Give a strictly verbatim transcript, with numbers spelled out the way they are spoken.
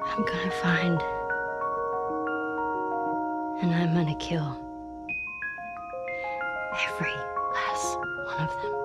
I'm gonna find. And I'm gonna kill every last one of them.